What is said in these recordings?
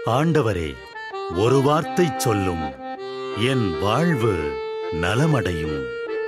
ஆண்டவரே, ஒரு வார்த்தை சொல்லும், என் வாழ்வு நலமடையும்.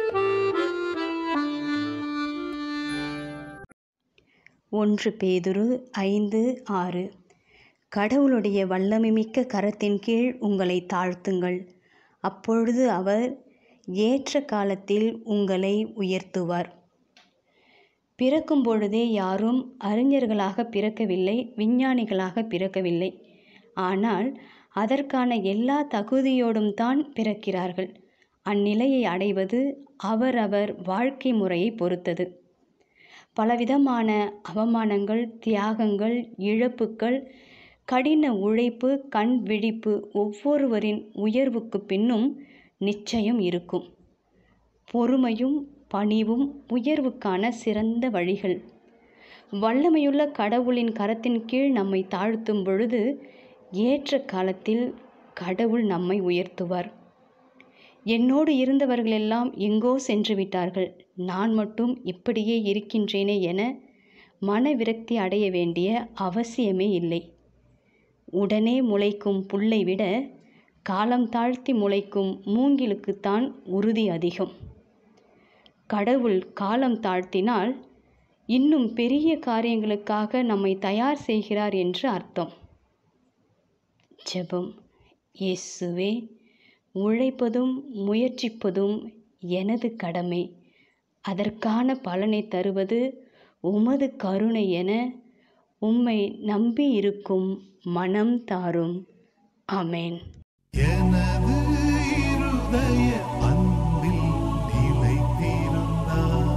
ஒன்று பேதுரு 5:6. கடவுளுடைய வல்லமைமிக்க கரத்தின் கீழ் உங்களை தாழ்த்துங்கள், அப்பொழுது அவர் ஏற்ற காலத்தில் உங்களை உயர்த்துவார். பிறக்கும் பொழுதே யாரும் அறிஞர்களாக பிறக்கவில்லை, விஞ்ஞானிகளாக பிறக்கவில்லை. ஆனால் அதற்கான எல்லா தகுதியோடும் தான் பிறக்கிறார்கள். அந்நிலையை அடைவது அவரவர் வாழ்க்கை முறையை பொறுத்தது. பலவிதமான அவமானங்கள், தியாகங்கள், இழப்புக்கள், கடின உழைப்பு, கண் விழிப்பு ஒவ்வொருவரின் உயர்வுக்கு பின்னும் நிச்சயம் இருக்கும். பொறுமையும் பணிவும் உயர்வுக்கான சிறந்த வழிகள். வல்லமையுள்ள கடவுளின் கரத்தின் கீழ் நம்மை தாழ்த்தும் பொழுது ஏற்ற காலத்தில் கடவுள் நம்மை உயர்த்துவார். என்னோடு இருந்தவர்களெல்லாம் எங்கோ சென்று விட்டார்கள், நான் மட்டும் இப்படியே இருக்கின்றேனே என மனவிரக்தி அடைய வேண்டிய அவசியமே இல்லை. உடனே முளைக்கும் புல்லை விட காலம் தாழ்த்தி முளைக்கும் மூங்கிலுக்குத்தான் உறுதி அதிகம். கடவுள் காலம் தாழ்த்தினால் இன்னும் பெரிய காரியங்களுக்காக நம்மை தயார் செய்கிறார் என்று அர்த்தம். ஜெபம். இயேசுவே, உழைப்பதும் முயற்சிப்பதும் எனது கடமை, அதற்கான பலனை தருவது உமது கருணை என உம்மை நம்பி இருக்கும் மனம் தாரும். ஆமென். எனது இருதய அன்பில் நிலைத்திருந்தார்,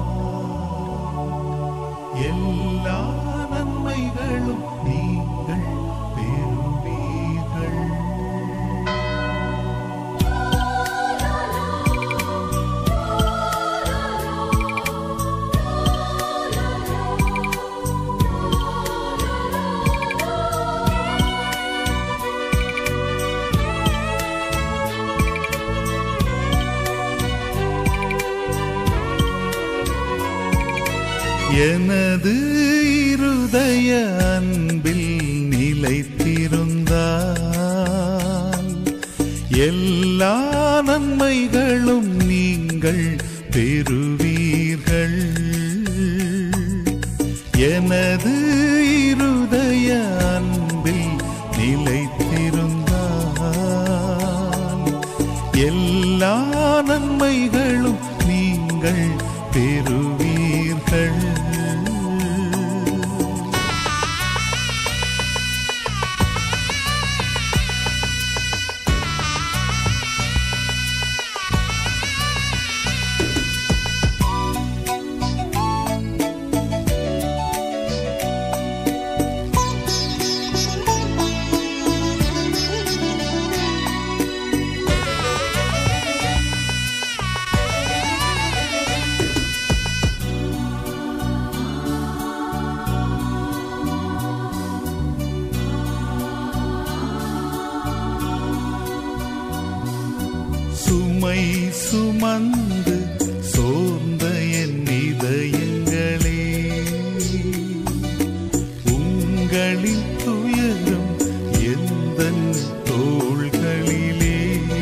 எல்லா நன்மைகளும் நீங்கள் பெறுவீர்கள். எனது இருதய அன்பில் நிலைத்திருந்தால் எல்லா நன்மைகளும் நீங்கள் பெறுவீர்கள். எனது இருதய அன்பில் நிலைத்திருந்தால் எல்லா நன்மைகளும் நீங்கள் பெறுவீர்கள். சுமை சுமந்து சோர்ந்த என் இதயங்களே, உங்களின் துயரம் எந்தன் தோள்களிலே.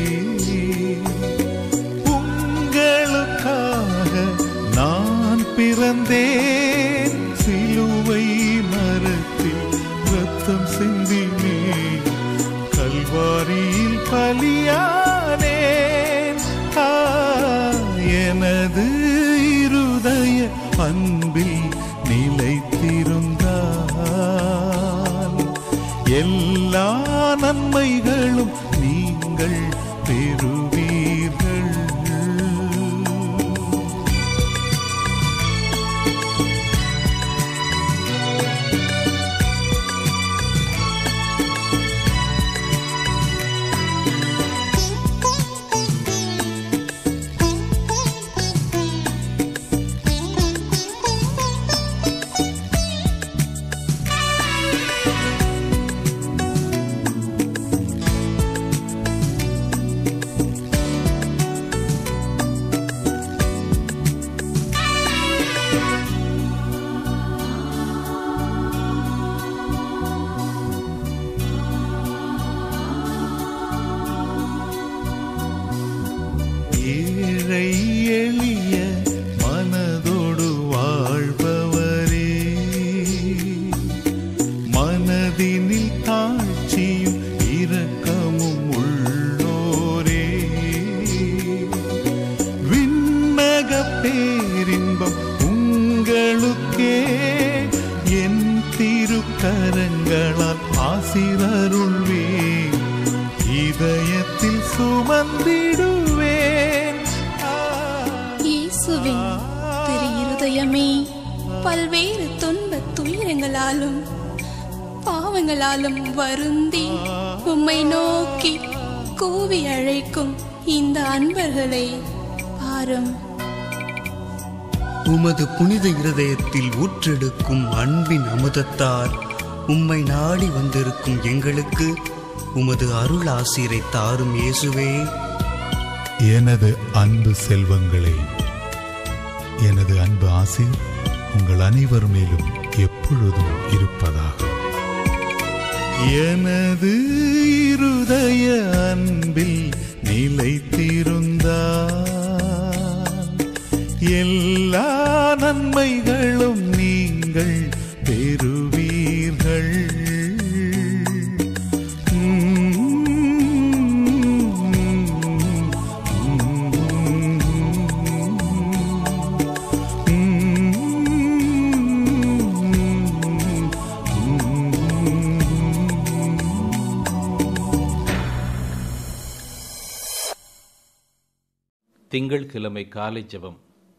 உங்களுக்காக நான் பிறந்தேன், சிலுவை மரத்தில் ரத்தம் சிந்தினேன், கல்வாரியில் பலியானேன். எனது இருதய அன்பில் நிலைத்திருந்தால் எல்லா நன்மைகளும் நீங்கள் பெறுவீர்கள். ஏழை எளிய மனதோடு வாழ்பவரே, மனதினில் தாழ்ச்சியும் இரக்கமும் உள்ளோரே, விண்ணக பேரின்பம் உங்களுக்கே என் திருக்கரங்களால் ஆசீரருள்வேன், இதயத்தில் சுமந்திடுவேன். இயேசுவின் திரு இருதயமே, பல்வேறு துன்பத் துயரங்களாலும் பாவங்களாலும் வருந்தி உம்மை நோக்கி கூவி அழைக்கும் இந்த அன்பர்களை பாரும். உமது புனித இருதயத்தில் ஊற்றெடுக்கும் அன்பின் அமுதத்தால் உம்மை நாடி வந்திருக்கும் எங்களுக்கு உமது அருள் ஆசீரை தாரும் இயேசுவே. எனது அன்பு செல்வங்களே, எனது அன்பு ஆசீர் உங்கள் அனைவர் மேலும் எப்பொழுதும் இருப்பதாக. எனது இருதய அன்பில் நிலைத்திருந்தால் எல்லா நன்மைகளும் நீங்கள் பெறுவீர்கள். திங்கள்கிழமை காலை ஜெபம்.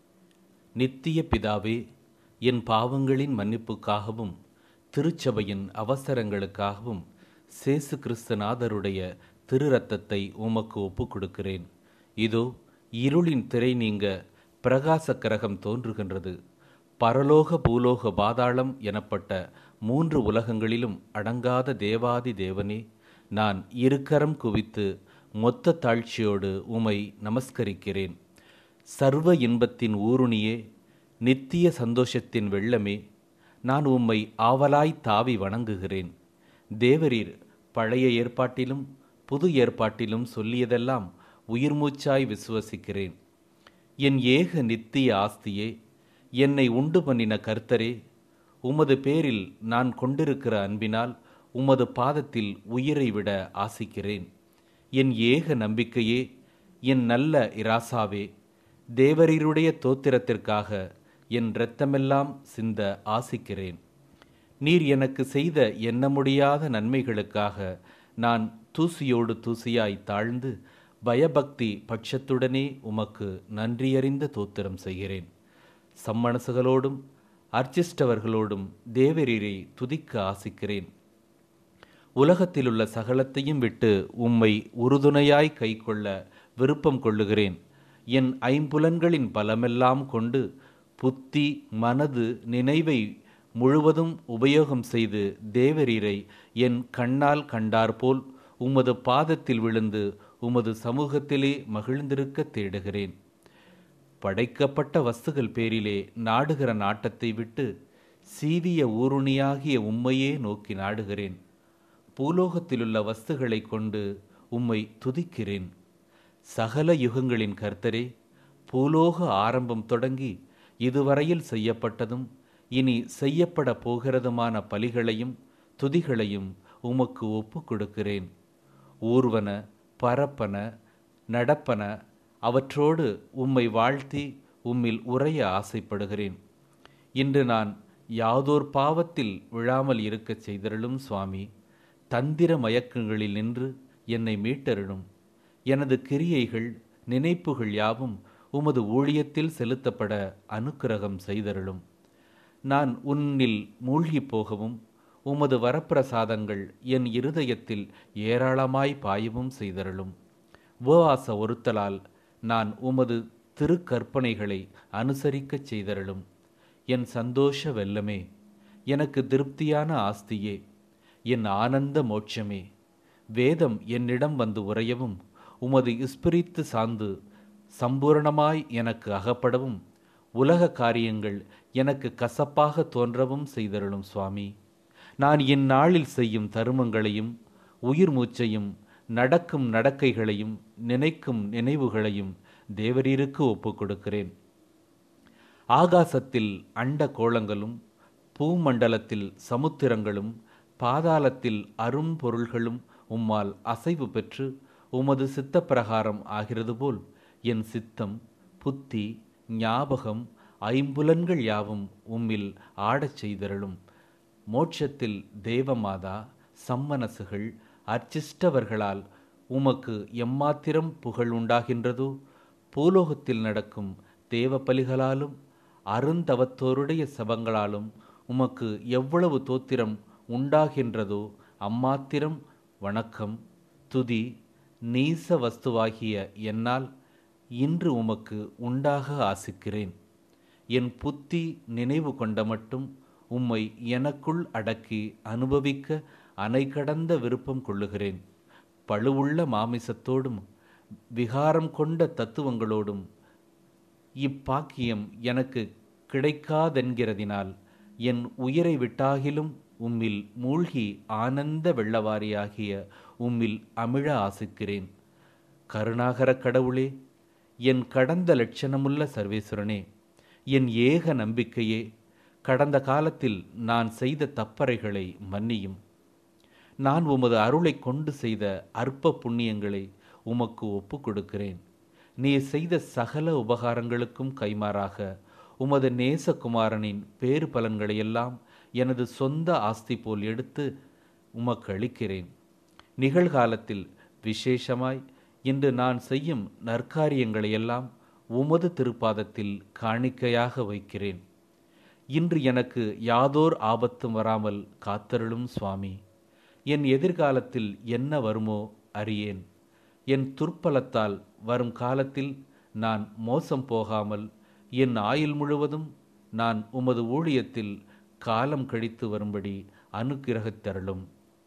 நித்திய பிதாவே, என் பாவங்களின் மன்னிப்புக்காகவும் திருச்சபையின் அவசரங்களுக்காகவும் சேசு கிறிஸ்துநாதருடைய திரு இரத்தத்தை உமக்கு ஒப்புக் கொடுக்கிறேன். இதோ இருளின் திரை நீங்க பிரகாச கிரகம் தோன்றுகின்றது. பரலோக பூலோக பாதாளம் எனப்பட்ட 3 உலகங்களிலும் அடங்காத தேவாதி தேவனே, நான் இருக்கரம் குவித்து மொத்த தாழ்ச்சியோடு உமை நமஸ்கரிக்கிறேன். சர்வ இன்பத்தின் ஊருணியே, நித்திய சந்தோஷத்தின் வெள்ளமே, நான் உம்மை ஆவலாய் தாவி வணங்குகிறேன். தேவரீர் பழைய ஏற்பாட்டிலும் புது ஏற்பாட்டிலும் சொல்லியதெல்லாம் உயிர் மூச்சாய் விசுவசிக்கிறேன். என் ஏக நித்திய ஆஸ்தியே, என்னை உண்டு பண்ணின கர்த்தரே, உமது பேரில் நான் கொண்டிருக்கிற அன்பினால் உமது பாதத்தில் உயிரை விட ஆசிக்கிறேன். என் ஏக நம்பிக்கையே, என் நல்ல இராசாவே, தேவரீருடைய தோத்திரத்திற்காக என் இரத்தமெல்லாம் சிந்த ஆசிக்கிறேன். நீர் எனக்கு செய்த எண்ண முடியாத நன்மைகளுக்காக நான் தூசியோடு தூசியாய் தாழ்ந்து பயபக்தி பட்சத்துடனே உமக்கு நன்றியறிந்த தோத்திரம் செய்கிறேன். சம்மனசுகளோடும் அர்ச்சிஷ்டவர்களோடும் தேவரீரை துதிக்க ஆசிக்கிறேன். உலகத்திலுள்ள சகலத்தையும் விட்டு உம்மை உறுதுணையாய் கைக்கொள்ள விருப்பம் கொள்ளுகிறேன். என் ஐம்புலன்களின் பலமெல்லாம் கொண்டு புத்தி மனது நினைவை முழுவதும் உபயோகம் செய்து தேவரீரை என் கண்ணால் கண்டாற்போல் உமது பாதத்தில் விழுந்து உமது சமூகத்திலே மகிழ்ந்திருக்க தேடுகிறேன். படைக்கப்பட்ட வஸ்துகள் பேரிலே நாடுகிற நாட்டத்தை விட்டு சீவிய ஊருணியாகிய உம்மையே நோக்கி நாடுகிறேன். பூலோகத்திலுள்ள வஸ்துகளை கொண்டு உம்மை துதிக்கிறேன். சகல யுகங்களின் கர்த்தரே, பூலோக ஆரம்பம் தொடங்கி இதுவரையில் செய்யப்பட்டதும் இனி செய்யப்பட போகிறதுமான பலிகளையும் துதிகளையும் உமக்கு ஒப்பு கொடுக்கிறேன். ஊர்வன பரப்பன நடப்பன அவற்றோடு உம்மை வாழ்த்தி உம்மில் உறைய ஆசைப்படுகிறேன். இன்று நான் யாதோர் பாவத்தில் விழாமல் இருக்கச் செய்தருளும் சுவாமி. தந்திர மயக்கங்களில் நின்று என்னை மீட்டருளும். எனது கிரியைகள் நினைப்புகள் யாவும் உமது ஊழியத்தில் செலுத்தப்பட அனுக்கிரகம் செய்தருளும். நான் உன்னில் மூழ்கி போகவும் உமது வரப்பிரசாதங்கள் என் இருதயத்தில் ஏராளமாய் பாயவும் செய்தருளும். உபவாச ஒருத்தலால் நான் உமது திருக்கற்பனைகளை அனுசரிக்கச் செய்தருளும். என் சந்தோஷ வெல்லமே, எனக்கு திருப்தியான ஆஸ்தியே, என் ஆனந்த மோட்சமே, வேதம் என்னிடம் வந்து உறையவும் உமது இஸ்பிரித்து சார்ந்து சம்பூரணமாய் எனக்கு அகப்படவும் உலக காரியங்கள் எனக்கு கசப்பாக தோன்றவும் செய்தருளும் சுவாமி. நான் இந்நாளில் செய்யும் தருமங்களையும் உயிர் மூச்சையும் நடக்கும் நடக்கைகளையும் நினைக்கும் நினைவுகளையும் தேவரீருக்கு ஒப்புக் கொடுக்கிறேன். ஆகாசத்தில் அண்ட கோளங்களும், பூமண்டலத்தில் சமுத்திரங்களும், பாதாளத்தில் அரும்பொருள்களும் உம்மால் அசைவு பெற்று உமது சித்த பிரகாரம் ஆகிறது போல் என் சித்தம், புத்தி, ஞாபகம், ஐம்புலன்கள் யாவும் உம்மில் ஆடச் செய்தருளும். மோட்சத்தில் தேவமாதா, சம்மனசுகள், அர்ச்சிஷ்டவர்களால் உமக்கு எம்மாத்திரம் புகழ் உண்டாகின்றதோ, பூலோகத்தில் நடக்கும் தேவ பலிகளாலும் அருந்தவத்தோருடைய சபங்களாலும் உமக்கு எவ்வளவு தோத்திரம் உண்டாகின்றதோ அம்மாத்திரம் வணக்கம், துதி, நீச வஸ்துவாகிய என்னால் இன்று உமக்கு உண்டாக ஆசிக்கிறேன். என் புத்தி நினைவு கொண்ட மட்டும் உம்மை எனக்குள் அடக்கி அனுபவிக்க அணை கடந்த விருப்பம் கொள்ளுகிறேன். பழுவுள்ள மாமிசத்தோடும் விகாரம் கொண்ட தத்துவங்களோடும் இப்பாக்கியம் எனக்கு கிடைக்காதென்கிறதினால் என் உயிரை விட்டாகிலும் உம்மில் மூழ்கி ஆனந்த வெள்ளவாரியாகிய உம்மில் அமிழ ஆசிக்கிறேன். கருணாகர கடவுளே, என் கடந்த லட்சணமுள்ள சர்வேஸ்வரனே, என் ஏக நம்பிக்கையே, கடந்த காலத்தில் நான் செய்த தப்பறைகளை மன்னியும். நான் உமது அருளை கொண்டு செய்த அற்ப புண்ணியங்களை உமக்கு ஒப்புக் கொடுக்கிறேன். நீர் செய்த சகல உபகாரங்களுக்கும் கைமாறாக உமது நேசகுமாரனின் பேறு பலன்களையெல்லாம் எனது சொந்த ஆஸ்தி போல் எடுத்து உமக்கு அளிக்கிறேன். நிகழ்காலத்தில் விசேஷமாய் இன்று நான் செய்யும் நற்காரியங்களையெல்லாம் உமது திருப்பாதத்தில் காணிக்கையாக வைக்கிறேன். இன்று எனக்கு யாதோர் ஆபத்தும் வராமல் காத்தருளும் சுவாமி. என் எதிர்காலத்தில் என்ன வருமோ அறியேன். என் துர்ப்பலத்தால் வரும் காலத்தில் நான் மோசம் போகாமல் என் ஆயுள் முழுவதும் நான் உமது ஊழியத்தில் காலம் கழித்து வரும்படி அனுக்கிரகித்தருளும்.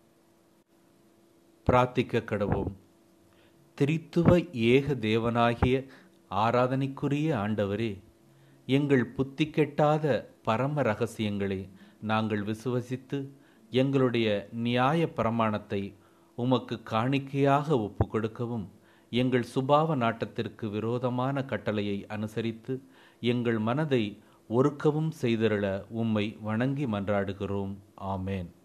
பிரார்த்திக்க கடவோம். திரித்துவ ஏக தேவனாகிய ஆராதனைக்குரிய ஆண்டவரே, எங்கள் புத்தி கெட்டாத பரம ரகசியங்களை நாங்கள் விசுவசித்து எங்களுடைய நியாய பிரமாணத்தை உமக்கு காணிக்கையாக ஒப்பு கொடுக்கவும், எங்கள் சுபாவ நாட்டத்திற்கு விரோதமான கட்டளையை அனுசரித்து எங்கள் மனதை ஒருக்கவும் செய்தருள உம்மை வணங்கி மன்றாடுகிறோம். ஆமேன்.